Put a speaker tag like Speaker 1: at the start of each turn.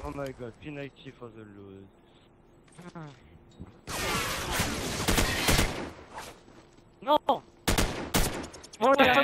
Speaker 1: Oh my god, penalty for the lose. Non. Oh là